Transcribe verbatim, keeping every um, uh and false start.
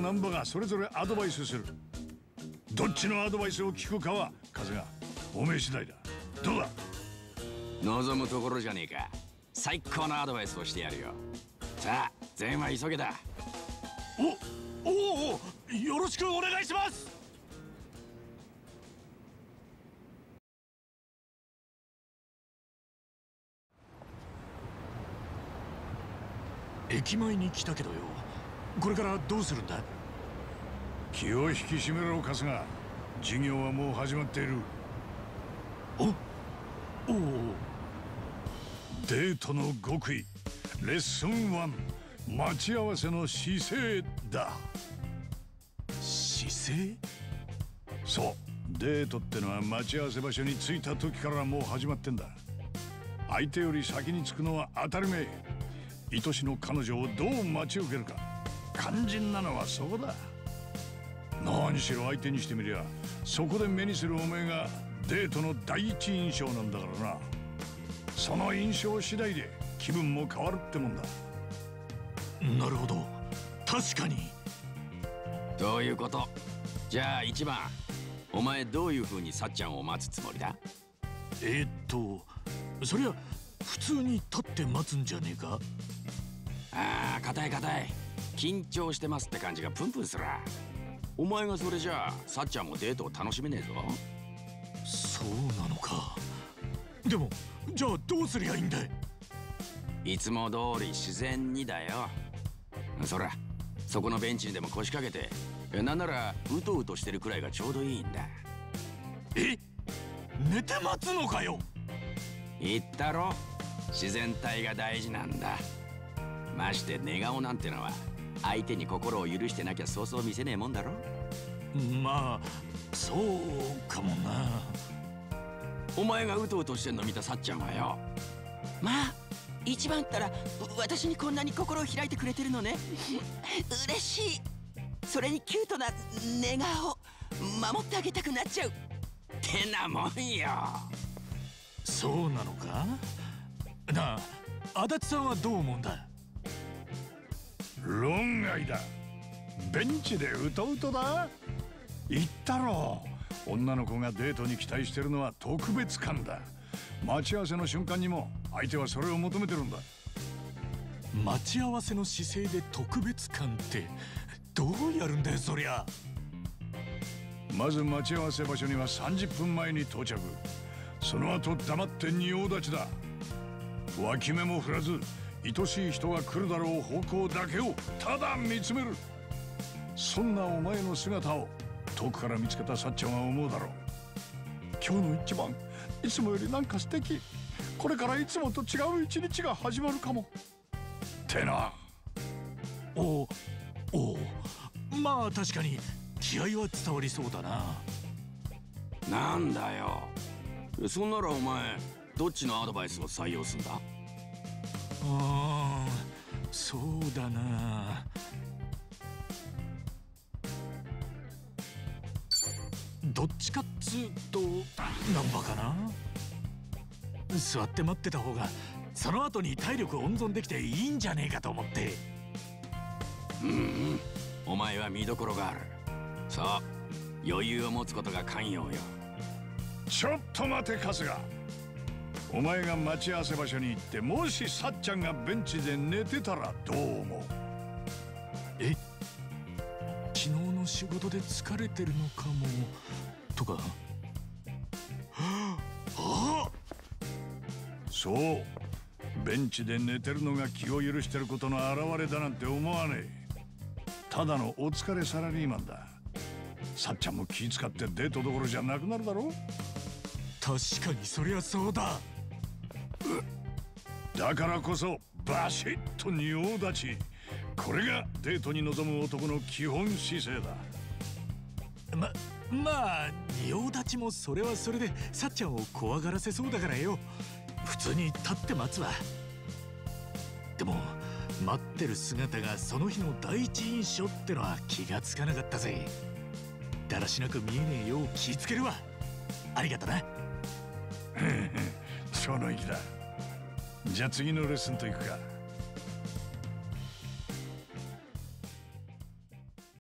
難波がそれぞれアドバイスする。どっちのアドバイスを聞くかは風がおめえ次第だ。どうだ。 望むところじゃねえか。最高のアドバイスをしてやるよ。さあ全員は急げだ。 おおお、よろしくお願いします。駅前に来たけどよ、これからどうするんだ。 気を引き締めろ春日。授業はもう始まっている。 おおお。 デートの極意レッスンワン、待ち合わせの姿勢だ。 姿勢？ そう、デートってのは待ち合わせ場所に着いた時からもう始まってんだ。相手より先に着くのは当たり前。愛しの彼女をどう待ち受けるか、肝心なのはそこだ。何しろ相手にしてみりゃそこで目にするお前がデートの第一印象なんだからな。その印象次第で気分も変わるってもんだ。 なるほど、確かに。 どういうこと？じゃあいちばん、お前どういう風にさっちゃんを待つつもりだ？ えー、っとそりゃ普通に立って待つんじゃねえか。 ああ、硬い硬い。緊張してますって感じがプンプンする。お前がそれじゃあさっちゃんもデートを楽しめねえぞ。 そうなのか。でもじゃあどうすりゃいいんだい。 いつも通り自然にだよ。そらそこのベンチにでも腰掛けて、なんならうとうとしてるくらいがちょうどいいんだ。 え、寝て待つのかよ。 言ったろ、自然体が大事なんだ。まして寝顔なんてのは相手に心を許してなきゃそうそう見せねえもんだろ。 まあそうかもな。 お前がうとうとしてんの見たさっちゃんはよ、まあ一番ったら私にこんなに心を開いてくれてるのね嬉しい。それにキュートな寝顔守ってあげたくなっちゃうってなもんよ。 そうなのかなあ。足立さんはどう思うんだ。 論外だ。ベンチでうとうとだ。言ったろう、女の子がデートに期待してるのは特別感だ。待ち合わせの瞬間にも相手はそれを求めてるんだ。 待ち合わせの姿勢で特別感ってどうやるんだよそりゃ。 まず待ち合わせ場所にはさんじゅっぷんまえに到着。その後黙って仁王立ちだ。脇目も振らず愛しい人が来るだろう方向だけをただ見つめる。そんなお前の姿を遠くから見つけたさっちゃんは思うだろう。今日の一番いつもよりなんか素敵。これからいつもと違う一日が始まるかもってな。 おお、まあ確かに気合は伝わりそうだな。 なんだよ、そんならお前どっちのアドバイスを採用すんだ。 ああ、そうだな。どっちかっつうと難波かな。座って待ってた方がその後に体力温存できていいんじゃねえかと思って。 うんうん、お前は見どころがある。そう、余裕を持つことが肝要よ。 ちょっと待て春日。お前が待ち合わせ場所に行ってもしさっちゃんがベンチで寝てたらどう思う？ え、昨日の仕事で疲れてるのかもとか。はあ、 そう、ベンチで寝てるのが気を許してることの表れだなんて思わねえ。ただのお疲れサラリーマンだ。さっちゃんも気使ってデートどころじゃなくなるだろう。 確かにそりゃそうだ。 だからこそバシッと仁王立ち。これがデートに臨む男の基本姿勢だ。 ま、まあ仁王立ちもそれはそれでさっちゃんを怖がらせそうだからよ。普通に立って待つわ。でも待ってる姿がその日の第一印象ってのは気がつかなかったぜ。だらしなく見えねえよう気ぃつけるわ。ありがとな。 その意気だ。じゃあ次のレッスンといくか。